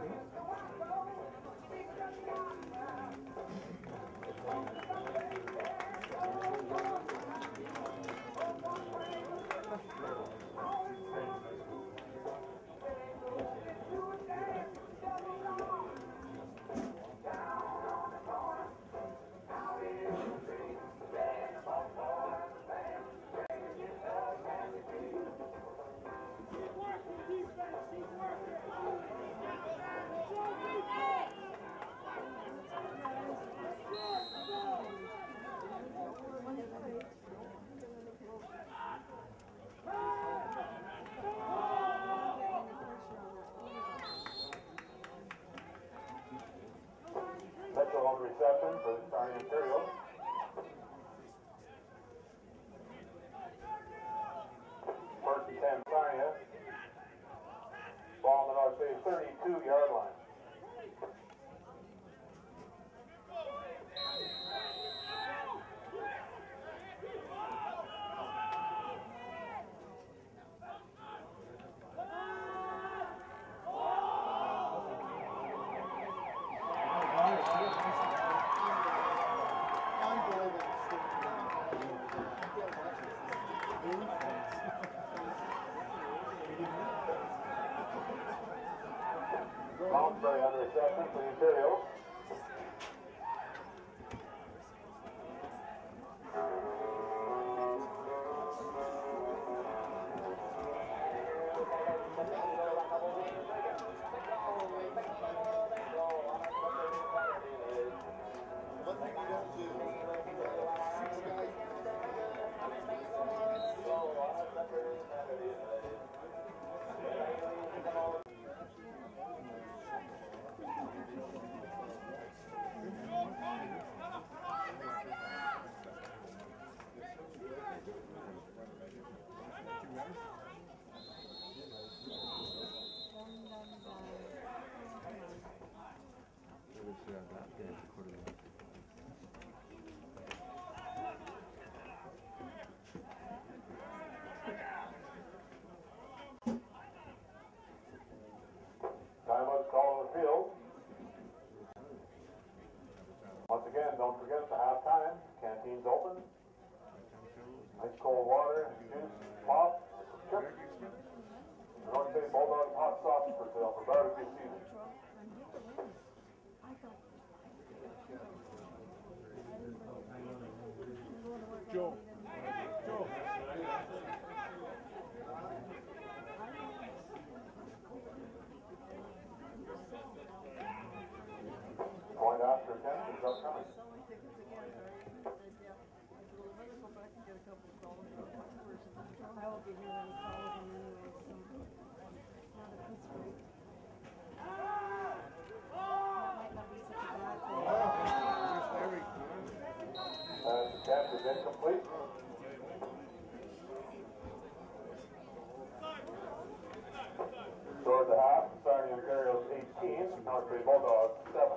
Metro on reception for the Sarnia Imperials. First and 10 Sarnia. Ball on the North Bay 32-yard line. Lounsbury on reception for the Imperials. One thing you don't do, Timeout's call on the field. Once again, don't forget the halftime. Canteen's open. Nice cold water, juice, pop, chips. The North Bay Bulldogs hot sauce for sale for barbecue season. Joe. Point after attempt is upcoming. I will be here when he calls him anyway, so now that he's free. That might not be such a bad thing. The catch is incomplete. Score at the half, Sarnia Imperials 18, North Bay Bulldogs 7.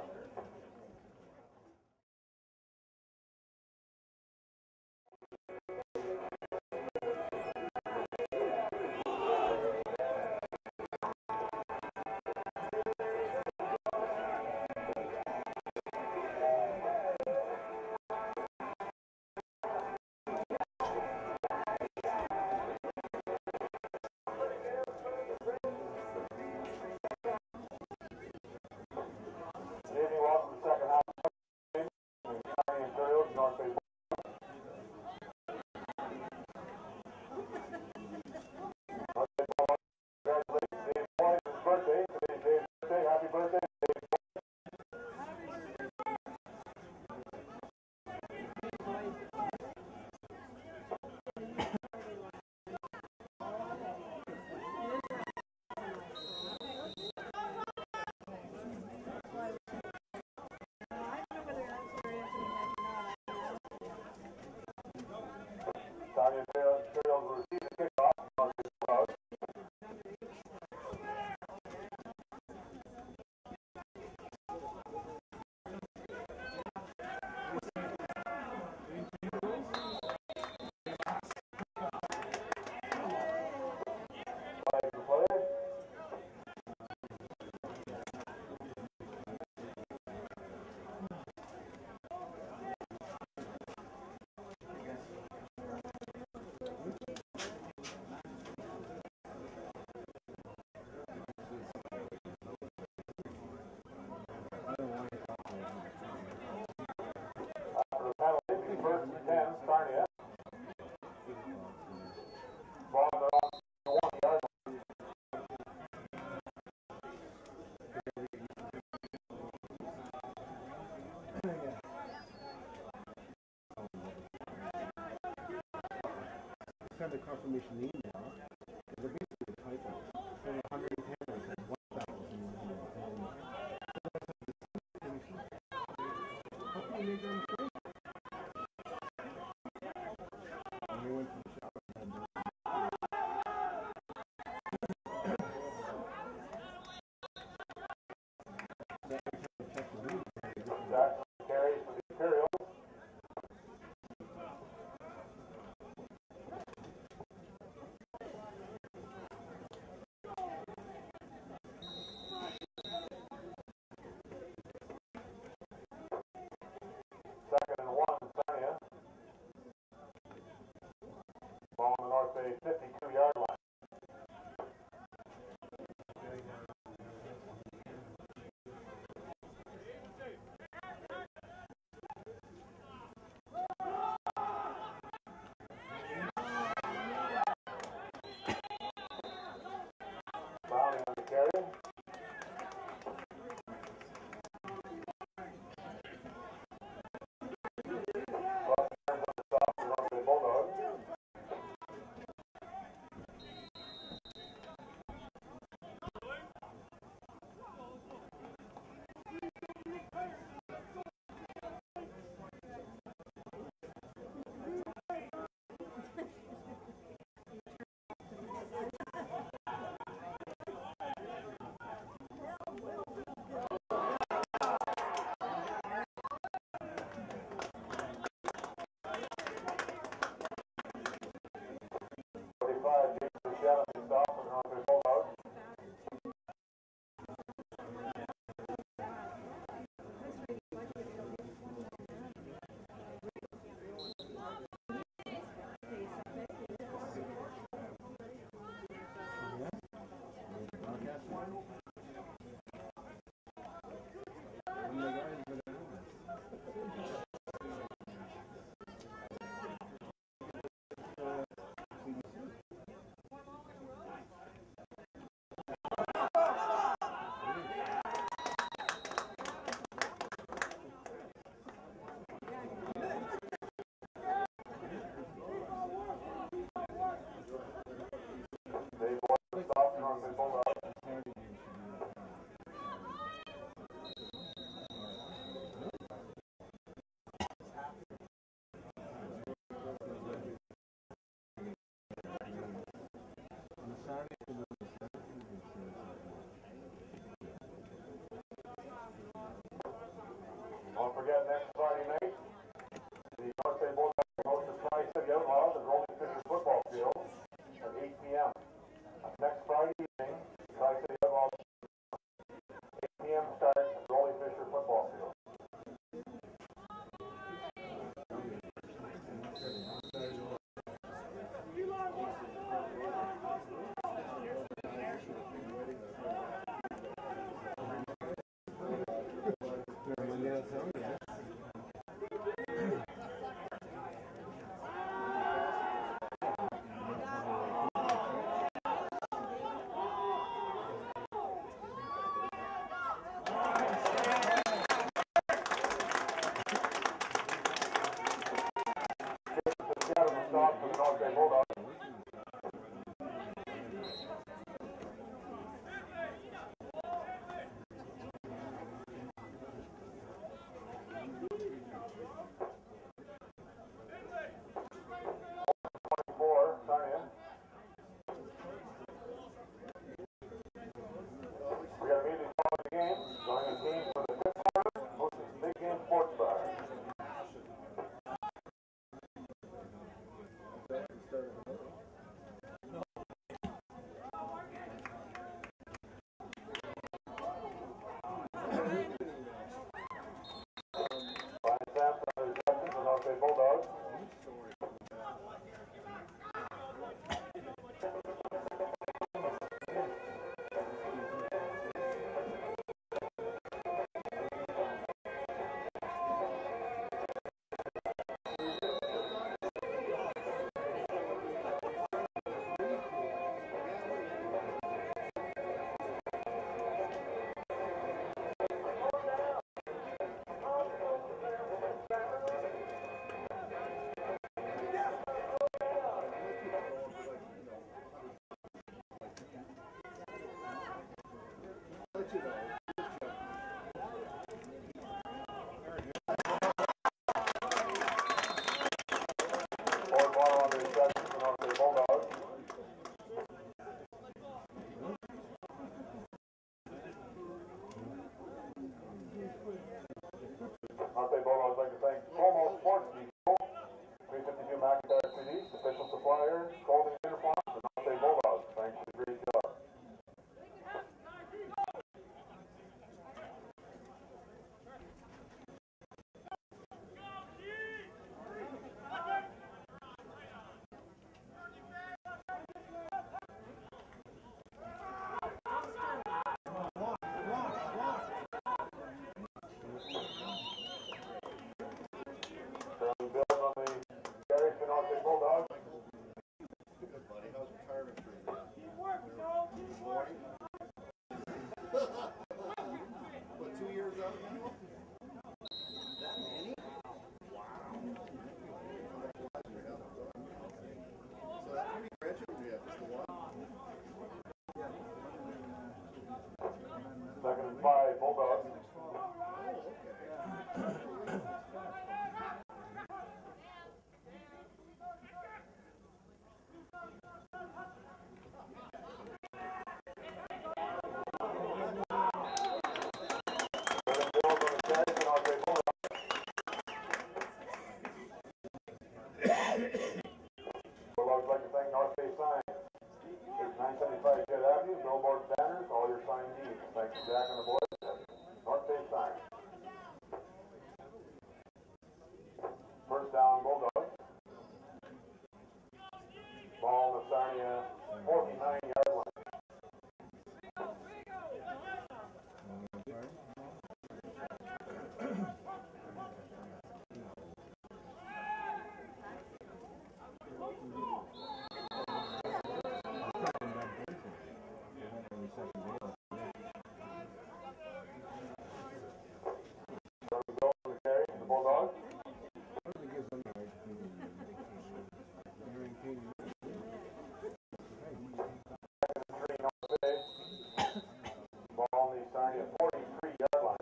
sent a confirmation email. They're basically a typo. Instead of 110, I said 1,000. How can you make that mistake? And we went to the shop and had Jackson carries for the Imperials. Second and 1, Sarnia. Ball on the North Bay 52-yard line. Browning on the carry. Buck turns on the stop for North Bay Bulldogs. James Rochelle on the stop for North Bay Bulldogs. Dave Boyd on the stop for North Bay Bulldogs. Don't forget, next Friday night, the North Bay Bulldogs host the Tri-City Outlaws at Rolling Fisher Football Field at 8 p.m. Next Friday evening, Tri-City Outlaws, 8 p.m. start at Rolling Fisher Football Field. Stop for the North Bay Bulldogs. Sarnia. We got immediately following the game, joining the team for the fifth quarter, hosting Big Game Sports Bar. Brian Sampson on the reception for North Bay Bulldogs. Get you though. Forward ball on the reception for North Bay Bulldogs. North Bay Bulldogs like to thank Como Sports Depot, 352 McIntyre Street East, official supplier, clothing uniforms, and North Bay Bulldogs. Thanks for the great job. Currently built on the carry for North Bay Bulldogs. Good buddy, how's retirement treating you? What, 2 years out now? That many? Wow. So how many grandchildren do you have? Just the one? Second and 5 Bulldogs. Bulldogs like to thank North Bay Sign. It's 975 Jet Avenue, billboard banners, all your sign needs. Thanks to Jack and the boys at North Bay Sign. First down, Bulldogs. Ball on the Sarnia 49-yard line. Bulldogs. Ball on the Sarnia 43-yard line.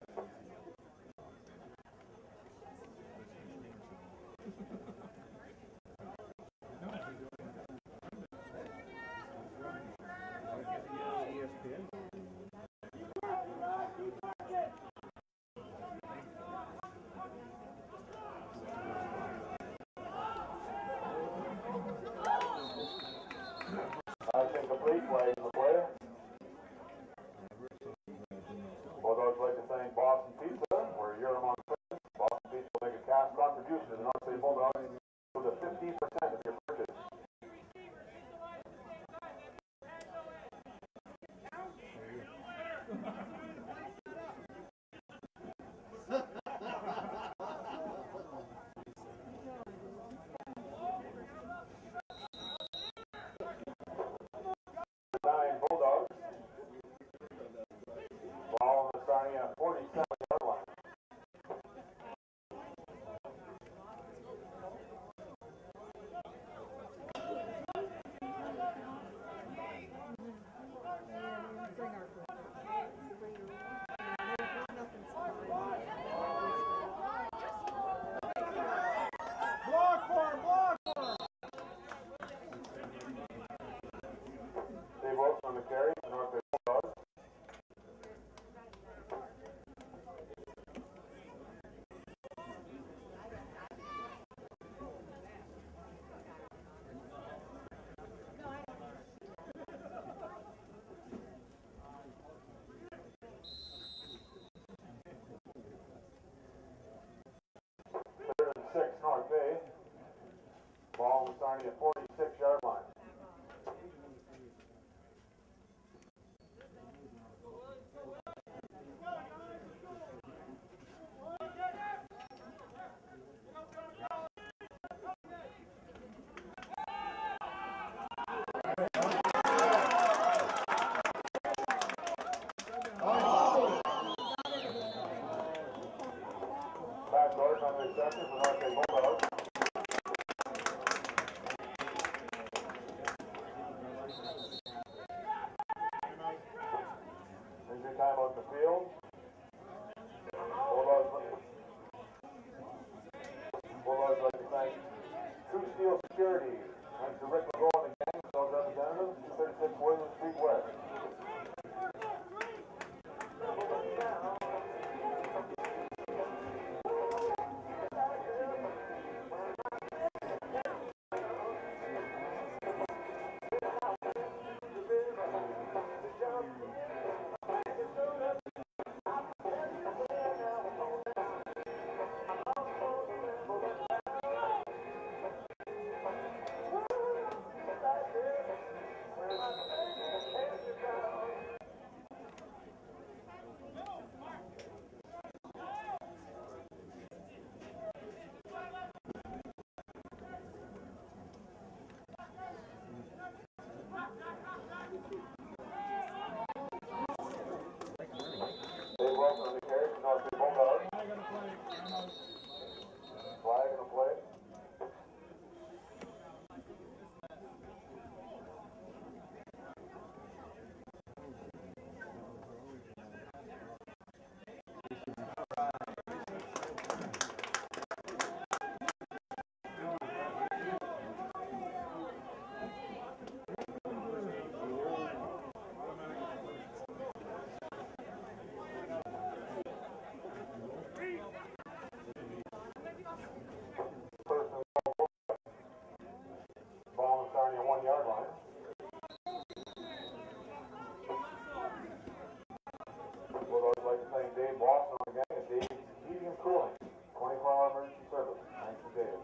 Incomplete, flag in the play. Bulldogs like to thank Boston Pizza, where you're among friends. Boston Pizza will make a cash contribution to the North Bay Bulldogs with a 15% of your purchase. Bulldogs. Ball on the Sarnia 47-yard line. Dave Wilson on the carry for North Bay Bulldogs. Third and 6 North Bay. Ball on the Sarnia 46-yard line. field. Bulldogs like to thank True Steel Security. Thanks to Rick McGraw and the gang, sales representative, 36 William Street West. Dave Wilson on the carry for North Bay Bulldogs. Flag and a play. Ball starting at 1 yard line. Bulldogs like to thank Dave Boston on the gang and Dave Heating and Cooling, 24-hour emergency service. Thanks to Dave.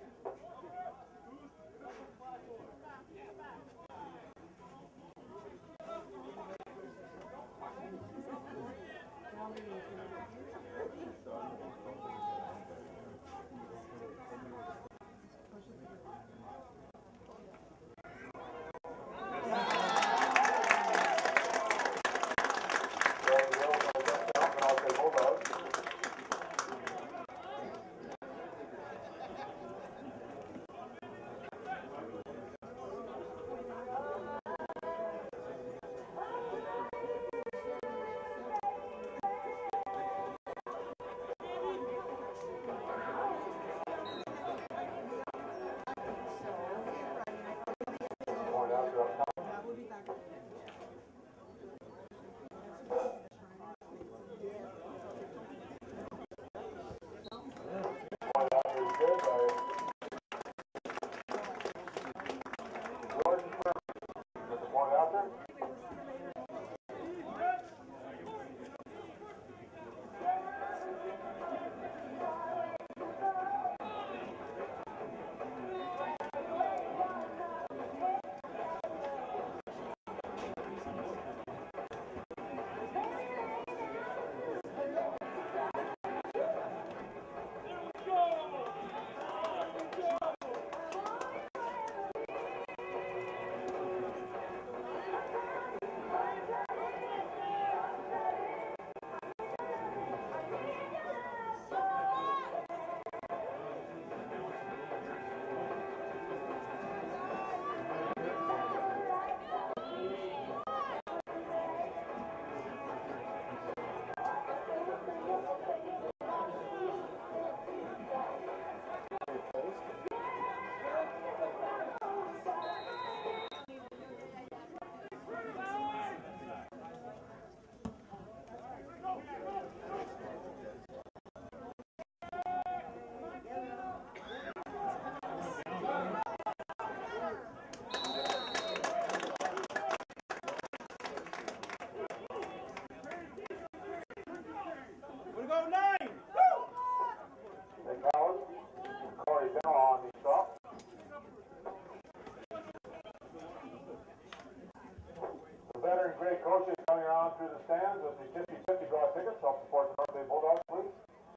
Great coaches coming around through the stands with the 50-50 draw tickets. Help support the North Bay Bulldogs, please.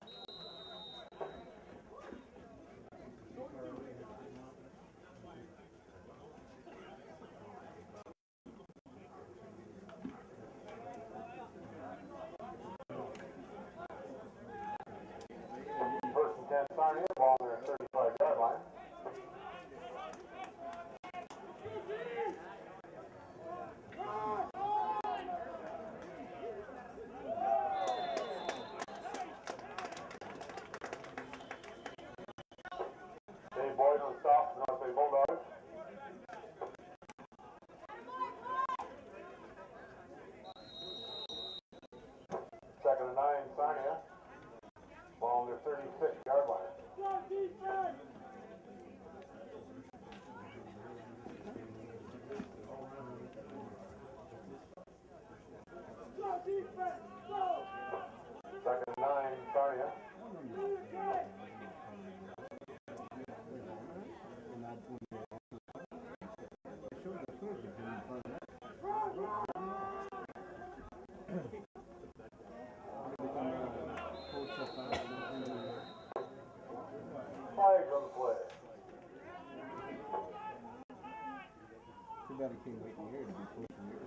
First and 10 Sarnia, ball on their 35-yard line. Sarnia. Ball on their 36-yard line. Second and 9, Sarnia. Flag on the play. Too bad he can't wait a year to be coaching here.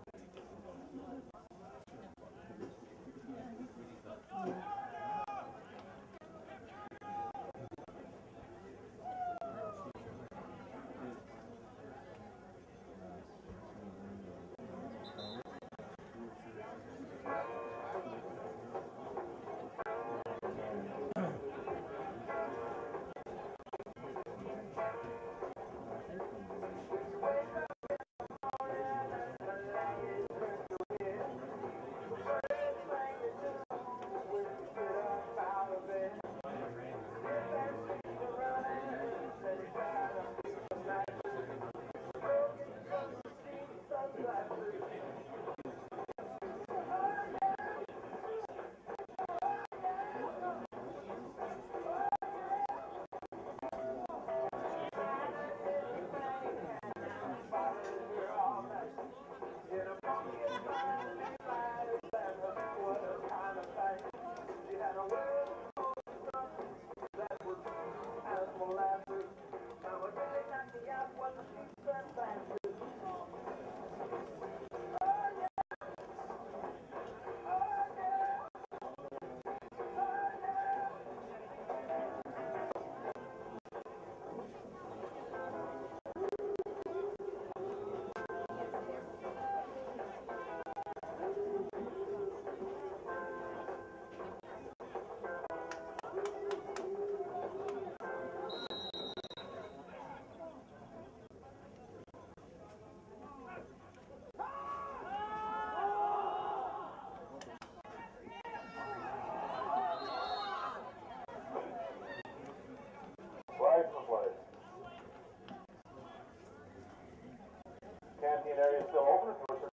Canteen area is still open. If you wish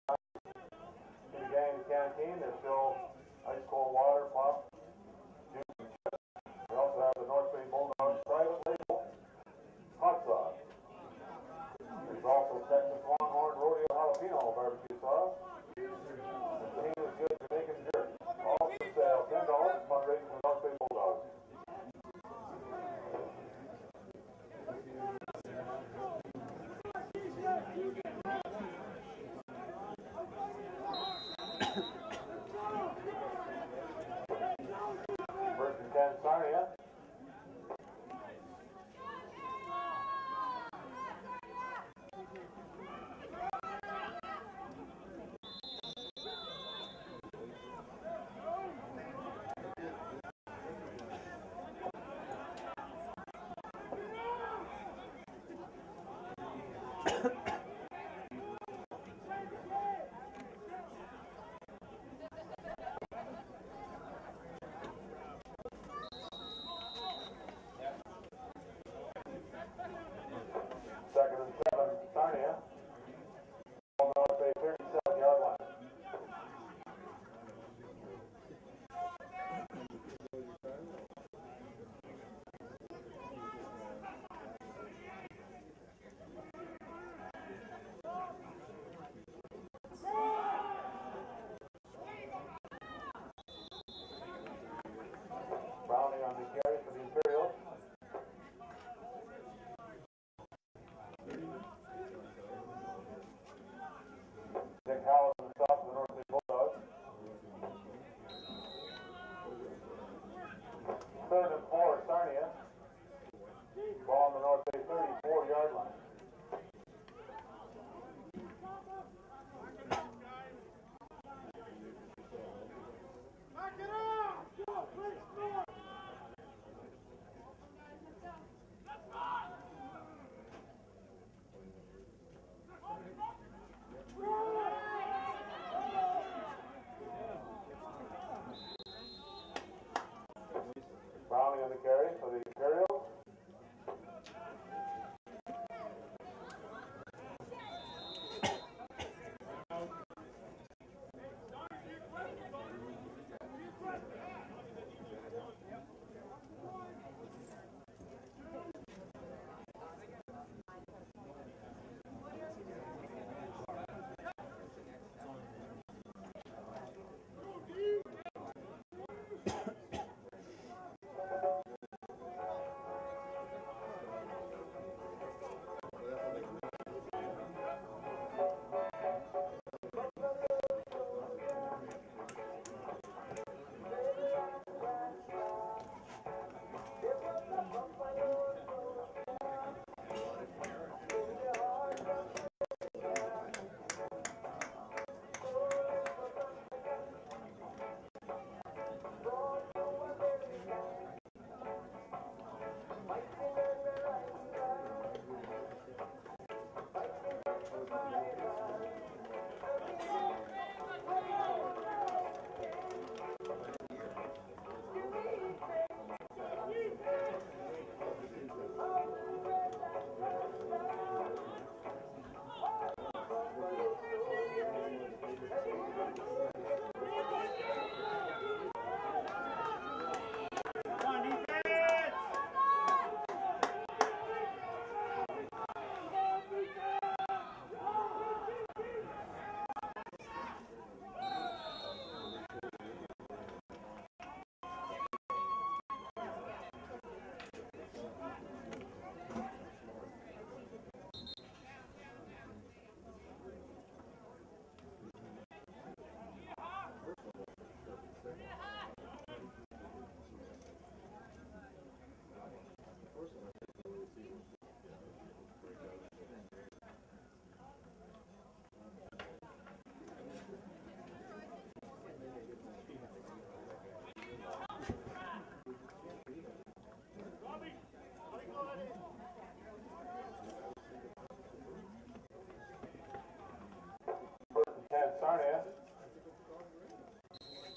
to get in the canteen, there's still ice cold water, pop, juice, and chips. We also have the North Bay Bulldogs private label hot sauce. There's also Texas Longhorn Rodeo Jalapeno barbecue sauce. And Taylor's Good Jamaican jerky. All for sale, $10. Fundraising for North Bay Bulldogs. First and 10, Sarnia. Second and 7, Sarnia. Ball North Bay 37-yard line.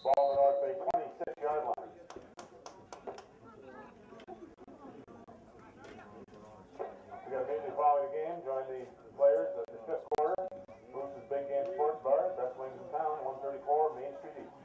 Ball on the North Bay 26-yard line. We got immediately following the game, join the players at the fifth quarter. Bruce's Big Game Sports Bar, best wings in town, 134 Main Street East.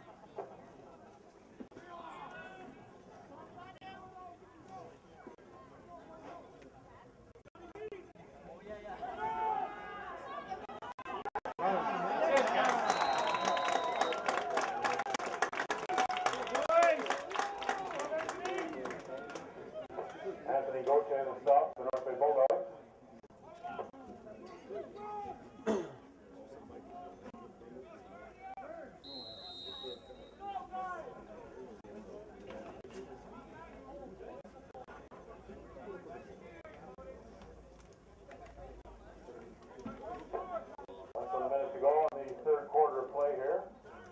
Anthony Gochan will stop the North Bay Bulldogs. Less than a minute to go in the third quarter of play here.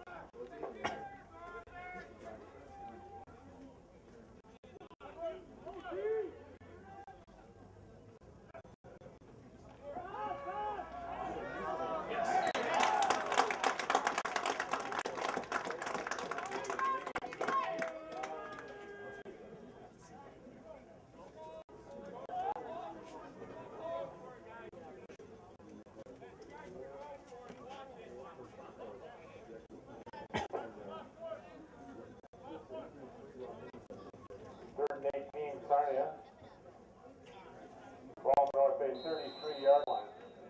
Third and 18, Sarnia. Ball on the North Bay 33-yard line.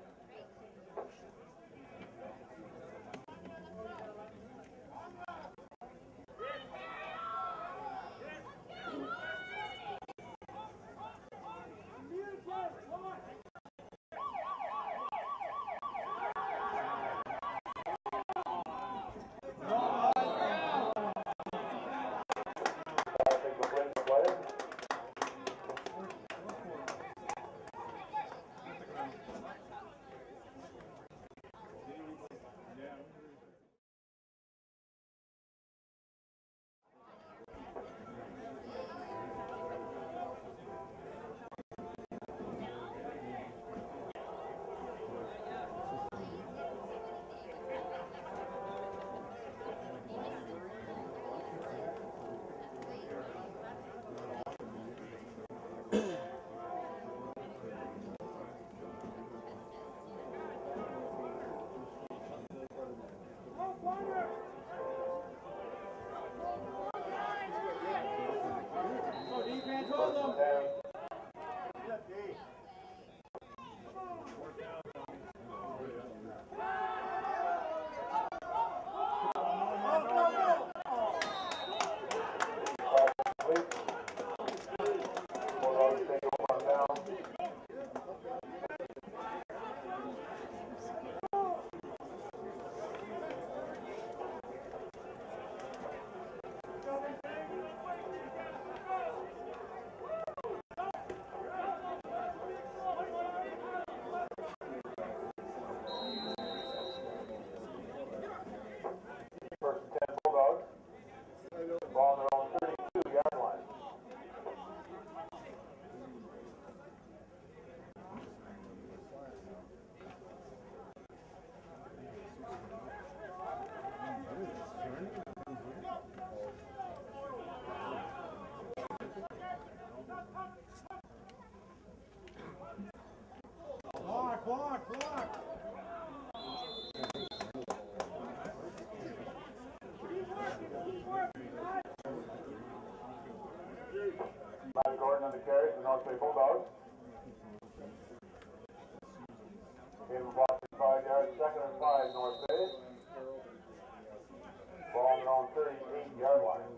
Take the play to play. First and 10. Pass complete. Bulldogs take over on down. First and 10 Bulldogs. Ball on their own 32-yard line. Block! Matt Gordon on the carry for the North Bay Bulldogs. Caleb Boston 5 yards, second and 5 North Bay. Ball on their own 38-yard line.